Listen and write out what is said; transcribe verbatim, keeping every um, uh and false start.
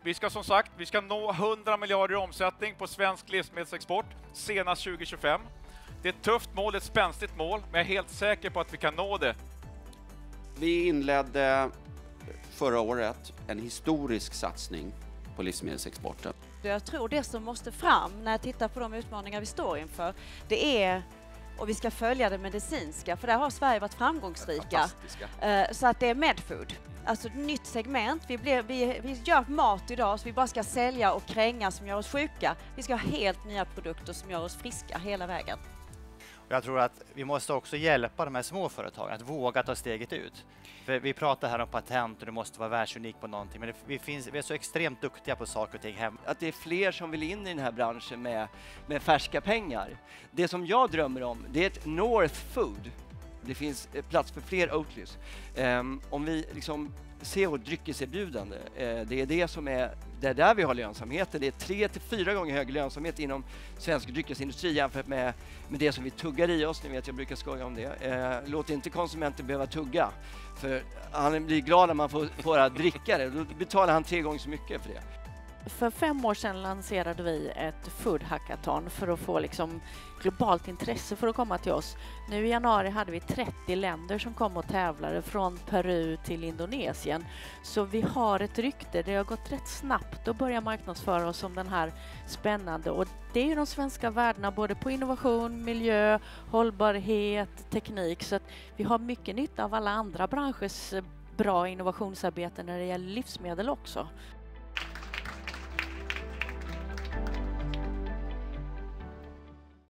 Vi ska som sagt, vi ska nå hundra miljarder i omsättning på svensk livsmedelsexport senast tjugo tjugofem. Det är ett tufft mål, ett spänstigt mål, men jag är helt säker på att vi kan nå det. Vi inledde förra året en historisk satsning på livsmedelsexporten. Jag tror det som måste fram när jag tittar på de utmaningar vi står inför, det är, och vi ska följa det medicinska, för där har Sverige varit framgångsrika. Så att det är medfood. Alltså ett nytt segment. Vi, blir, vi, vi gör mat idag så vi bara ska sälja och kränga som gör oss sjuka. Vi ska ha helt nya produkter som gör oss friska hela vägen. Jag tror att vi måste också hjälpa de här små företagen att våga ta steget ut. För vi pratar här om patent och det måste vara världsunik på någonting, men det, vi, finns, vi är så extremt duktiga på saker och ting hem. Att det är fler som vill in i den här branschen med, med färska pengar. Det som jag drömmer om, det är ett North Food. Det finns plats för fler Oatlys. Um, om vi liksom ser vårt dryckeserbjudande, uh, det är det som är det är där vi har lönsamheten. Det är tre till fyra gånger högre lönsamhet inom svensk dryckesindustri jämfört med, med det som vi tuggar i oss. Ni vet, jag brukar skoja om det. Uh, låt inte konsumenten behöva tugga. För han blir glad när man får bara dricka det. Då betalar han tre gånger så mycket för det. För fem år sedan lanserade vi ett food hackathon för att få liksom globalt intresse för att komma till oss. Nu i januari hade vi trettio länder som kom och tävlade från Peru till Indonesien. Så vi har ett rykte. Det har gått rätt snabbt att börja marknadsföra oss som den här spännande. Och det är ju de svenska värdena både på innovation, miljö, hållbarhet, teknik. Så att vi har mycket nytta av alla andra branschers bra innovationsarbete när det gäller livsmedel också.